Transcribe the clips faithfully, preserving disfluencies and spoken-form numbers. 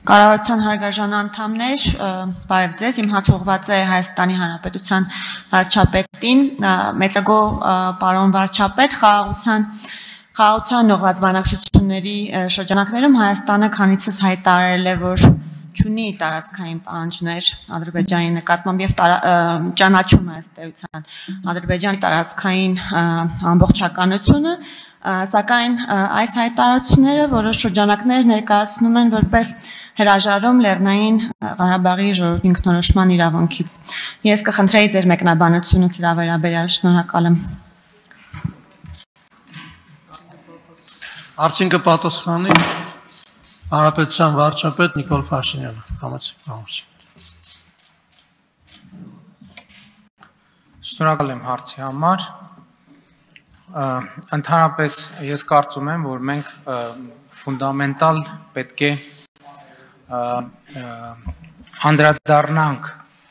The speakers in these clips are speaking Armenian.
Կառավարության հարգարժան անդամներ, բարև ձեզ, իմ հաց ուղղված է Հայաստանի Հանրապետության վարչապետին, մեծագոհ պարոն վարչապետ, խաղաղության խաղաղության ուղղված բանակցությունների շրջանակներում Հայաստանը քանիցս հայտարարել է, որ չունի տարածքային պահանջներ Ադրբեջանի նկատմամբ եւ ճանաչում է ըստ էության Ադրբեջանի տարածքային ամբողջականությունը, սակայն այս հայտարարությունները որոշ շրջանակներ ներկայացնում են որպես հրաժարում Լեռնային Ղարաբաղի ժողովրդի ինքնորոշման իրավունքից։ Ես կխնդրեի ձեր մեկնաբանությունը սրա վերաբերյալ, շնորհակալ եմ։ Արդյունքը պատասխանի Հանրապետության վարչապետ Նիկոլ Փաշինյանը, համեցեք պարոն։ Շնորհակալ եմ հարցի համար։ Ընդհանրապես ես կարծում եմ, որ մենք ֆունդամենտալ պետք է անդրադառնանք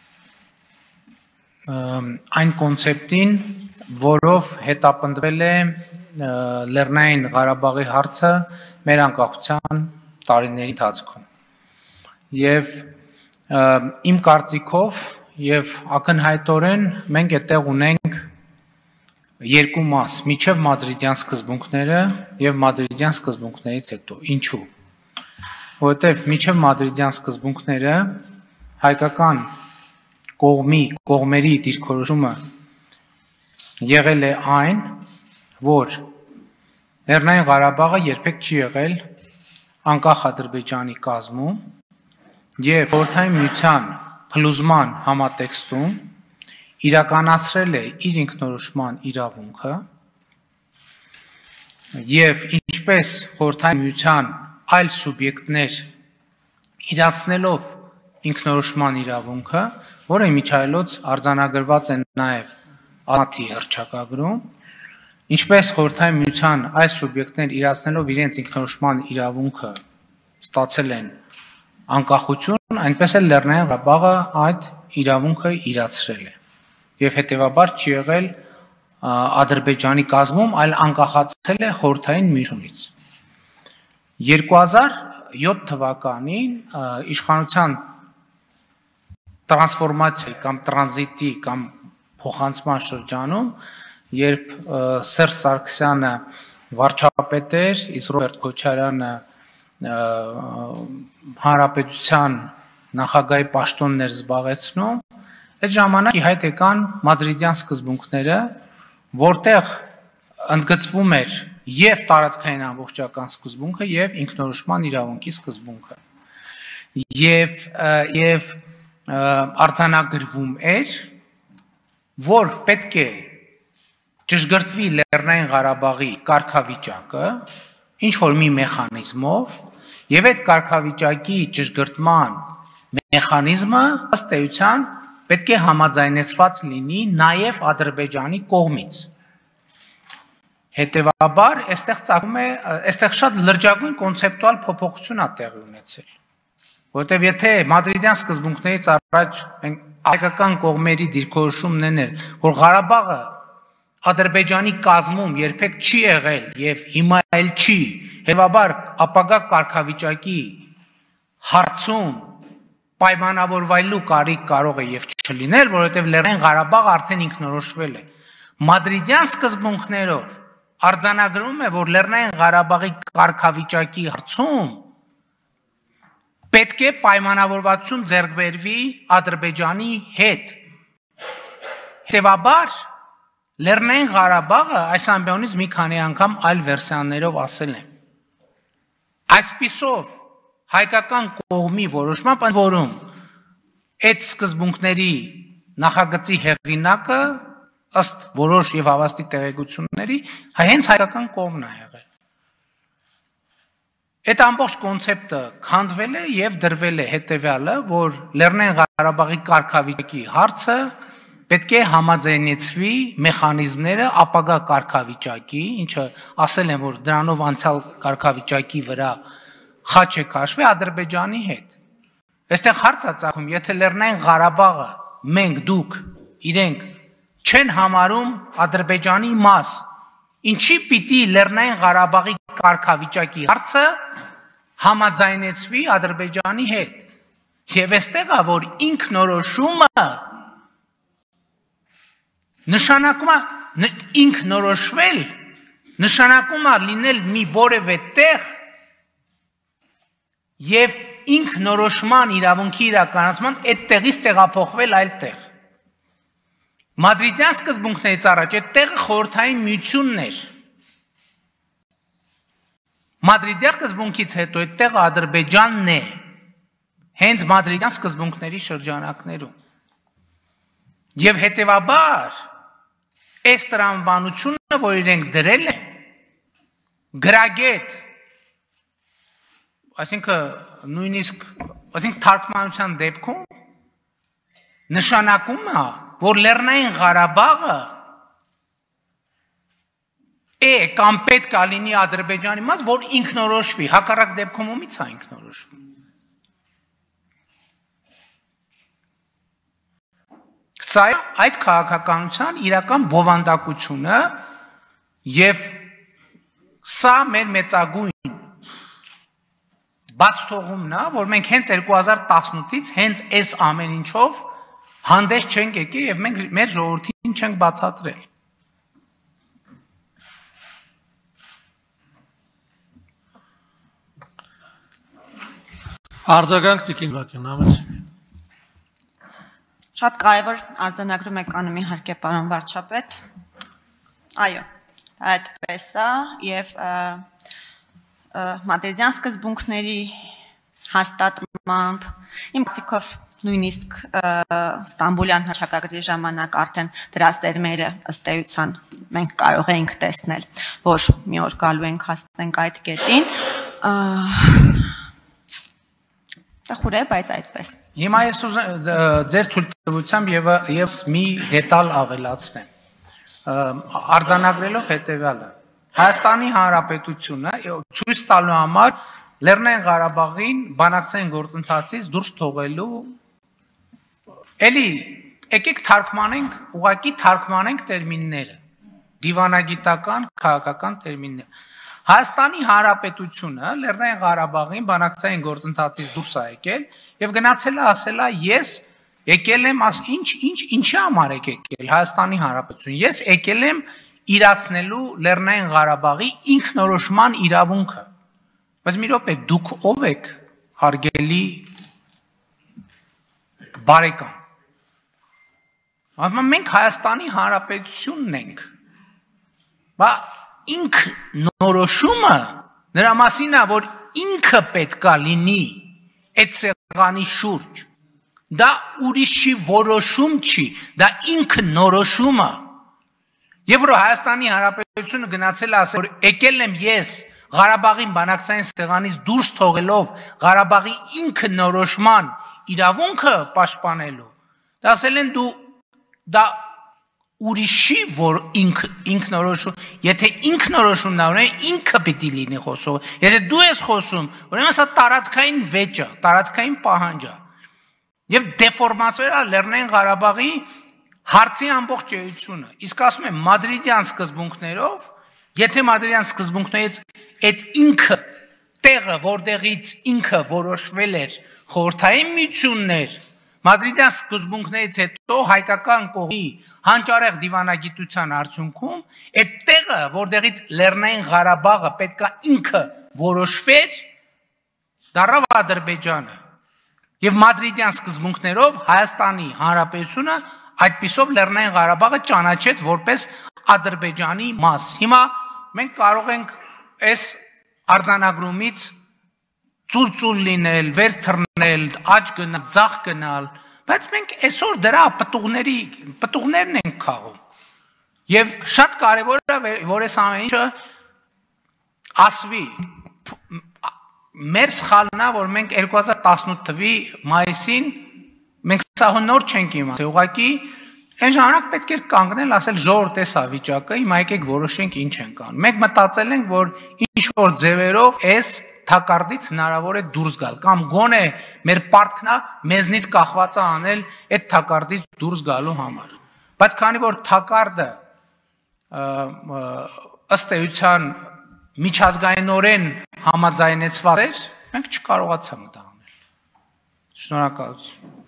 այն կոնցեպտին, որով հետապնդվել է Լեռնային Ղարաբաղի հարցը մեր անկախության տարիների ընթացքում։ Եվ իմ կարծիքով եւ ակնհայտորեն մենք այդտեղ ունենք երկու մաս՝ միջև մադրիդյան սկզբունքները եւ մադրիդյան սկզբունքներից հետո։ Ինչու՞։ Որովհետեւ միջև մադրիդյան սկզբունքները հայկական կողմի կողմերի դիրքորոշումը եղել է այն, որ Լեռնային Ղարաբաղը երբեք չի եղել անկախ Ադրբեջանի կազմում եւ Խորհրդային Միության փլուզման համատեքստում իրականացրել է իր ինքնորոշման իրավունքը եւ ինչպես Խորհրդային Միության այլ սուբյեկտներ իրացնելով ինքնորոշման իրավունքը, որը միջայլոց արձանագրված է նաեւ ԱՆԱԹ-ի հռչակագրում, ինչպես Խորհրդային Միության այս սուբյեկտներ իրացնելով իրենց ինքնորոշման իրավունքը ստացել են անկախություն, այնպես էլ Լեռնային Ղարաբաղը այդ իրավունքը իրացրել է եւ հետեւաբար չի եղել Ադրբեջանի կազմում, այլ անկախացել է Խորհրդային Միությունից։ երկու հազար յոթ թվականին իշխանության տրանսֆորմացիայի կամ տրանզիտի կամ փոխանցման շրջանում, երբ Սերժ Սարգսյանը վարչապետ էր, իսկ Ռոբերտ Քոչարյանը հանրապետության նախագահի պաշտոնն էր զբաղեցնում, այդ ժամանակ ի հայտ եկան մադրիդյան սկզբունքները, որտեղ ընդգծվում էր եւ տարածքային ամբողջական սկզբունքը եւ ինքնորոշման իրավունքի սկզբունքը։ Եվ եւ արձանագրվում էր, որ պետք է ճշգրտվի Լեռնային Ղարաբաղի կարգավիճակը ինչ որ մի մեխանիզմով եւ այդ կարգավիճակի ճշգրտման մեխանիզմը ըստ էության պետք է համաձայնեցված լինի նաեւ Ադրբեջանի կողմից։ Հետևաբար, այստեղ ծագում է, այստեղ շատ լրջագույն կոնցեպտուալ փոփոխություն է տեղի ունեցել։ Որտեւ եթե մադրիդյան սկզբունքներից առաջ հայկական կողմերի դիրքորոշումն էր, որ Ղարաբաղը Ադրբեջանի կազմում երբեք չի եղել եւ հիմա էլ չի, հետեւաբար ապագա կարգավիճակի հարցում պայմանավորվելու կարիք կարող է եւ չլինել, որովհետեւ Լեռնային Ղարաբաղը արդեն ինքնորոշվել է։ Մադրիդյան սկզբունքներով արձանագրում է, որ Լեռնային Ղարաբաղի կարգավիճակի հարցում պետք է պայմանավորվածություն ձեռք բերվի Ադրբեջանի հետ։ Հետևաբար Լեռնային Ղարաբաղը այս ամբիոնից մի քանի անգամ այլ վերսիաներով ասել է։ Այսպիսով հայկական կողմի որոշմամբ, ընդ որում այդ սկզբունքների նախագծի հեղինակը ըստ որոշ եւ հավաստի տեղեկությունների հենց հայկական կողմն է եղել։ Այդ ամբողջ կոնցեպտը քանդվել է եւ դրվել է հետեւյալը, որ Լեռնային Ղարաբաղի կարգավիճակի հարցը պետք է համաձայնեցվի մեխանիզմները ապագա կարգավիճակի, ինչը ասել են, որ դրանով անցյալ կարգավիճակի վրա խաչ է քաշվի Ադրբեջանի հետ։ Այստեղ հարց է ծագում, եթե Լեռնային Ղարաբաղը մենք դուք իրենք չեն համարում Ադրբեջանի մաս, ինչի պիտի Լեռնային Ղարաբաղի կարգավիճակի հարցը համաձայնեցվի Ադրբեջանի հետ։ Եվ այստեղ է, որ ինքնորոշումը նշանակում է ինքնորոշվել, նշանակում է լինել մի որևէ տեղ եւ ինքնորոշման իրավունքի իրականացման այդ տեղից տեղափոխվել այլ տեղ։ Մադրիդյան սկզբունքներից առաջ այդ տեղը խորհրդային միությունն էր։ Մադրիդյան սկզբունքից հետո այդ տեղը Ադրբեջանն է, հենց Մադրիդյան սկզբունքների շրջանակներում։ Եվ հետևաբար այս տրամաբանությունը, որ իրենք դրել են, գրագետ, այսինքն նույնիսկ, այսինքն թարգմանության դեպքում նշանակում է, որ Լեռնային Ղարաբաղը է կամ պետք է լինի Ադրբեջանի մաս, որ ինքնորոշվի, հակառակ դեպքում ումից է ինքնորոշվում։ Սա այդ քաղաքականության իրական բովանդակությունը եւ սա մեր մեծագույն բաց թողումն է, որ մենք հենց երկու հազար տասնութից հենց այս ամեն ինչով հանդես չենք եկել եւ մենք մեր ժողովրդին չենք բացատրել։ Արձագանք Տիկին Վակյան, համեցեք։ Շատ կարևոր արձանագրում եք անում իհարկե պարոն վարչապետ։ Այո, այդպես է եւ մադրիդյան սկզբունքների հաստատմամբ իմ կարծիքով նույնիսկ Ստամբուլյան հռչակագրի ժամանակ արդեն դրա սերմերը ըստ էության մենք կարող ենք տեսնել, որ մի օր գալու ենք հասնենք այդ կետին։ Տխուր է, բայց այդպես։ Հիմա ես ձեր թույլտվությամբ եւ մի դետալ ավելացնեմ։ Արձանագրելով հետեւյալը։ Հայաստանի Հանրապետությունը ցույց տալու համար Լեռնային Ղարաբաղին բանակցային գործընթացից դուրս թողելու էլի եկեք թարգմանենք, ուղղակի թարգմանենք տերմինները, դիվանագիտական, քաղաքական տերմիններ։ Հայաստանի Հանրապետությունը Լեռնային Ղարաբաղին բանակցային գործընթացից դուրս է եկել եւ գնացել է ասել է ես եկել եմ ինչ ինչ ինչի համար եք եկել Հայաստանի Հանրապետություն։ Ես եկել եմ իրացնելու Լեռնային Ղարաբաղի ինքնորոշման իրավունքը։ Բայց մի րոպե, դուք ով եք, հարգելի բարեկամ։ Ասում մենք Հայաստանի Հանրապետությունն ենք։ Բա ինքնորոշումը նրա մասին է, որ ինքը պետքա լինի այդ սեղանի շուրջ։ Դա ուրիշի որոշում չի, դա ինքնորոշումը։ Եվ որ Հայաստանի Հանրապետությունը գնացել է ասել, որ եկել եմ ես Ղարաբաղին բանակցային սեղանից դուրս թողելով Ղարաբաղի ինքնորոշման իրավունքը պաշտպանելու։ Դա ասել են դու դա ուրիշի որ ինքնորոշում, եթե ինքնորոշումն է, ուրեմն ինքը պիտի լինի խոսող։ Եթե դու ես խոսում, ուրեմն սա տարածքային վեճ է, տարածքային պահանջ է։ Եվ դեֆորմացվել է Լեռնային Ղարաբաղի հարցի ամբողջ էությունը։ Իսկ ասում եմ մադրիդյան սկզբունքներով, եթե մադրիդյան սկզբունքներից այդ ինքը տեղը, որտեղից ինքը որոշվել էր խորհրդային միություններ, մադրիդյան սկզբունքներից հետո հայկական կողմի հանճարեղ դիվանագիտության արդյունքում այդ տեղը, որտեղից Լեռնային Ղարաբաղը պետքա ինքը որոշվեր, դառավ Ադրբեջանը։ Եվ մադրիդյան սկզբունքներով Հայաստանի Հանրապետությունը այդպիսով Լեռնային Ղարաբաղը ճանաչեց որպես Ադրբեջանի մաս։ Հիմա մենք կարող ենք այս արձանագրումից ծուլ-ծուլ լինել, վեր թռնել, աջ գնալ, ձախ գնալ, բայց մենք այսօր դրա պտուղների, պտուղներն ենք քաղում։ Եվ շատ կարևոր է, որ այս ամեն ինչը ասվի։ Մեր սխալն է, որ մենք երկու հազար տասնութ թվականի մայիսին մենք սա նոր չենք իմացել, ուղղակի այն ժամանակ պետք էր կանգնել, ասել ժողովուրդ էս է վիճակը, հիմա եկեք որոշենք ինչ ենք անում։ Մենք մտածել ենք, որ ինչ որ ձևերով այս թակարդից հնարավոր է դուրս գալ, կամ գոնե մեր պարտքն է մեզնից կախված է անել այդ թակարդից դուրս գալու համար։ Բայց քանի որ թակարդը ըստ էության միջազգայինորեն համաձայնեցված էր, Մենք չկարողացանք դա անել։ Շնորհակալություն։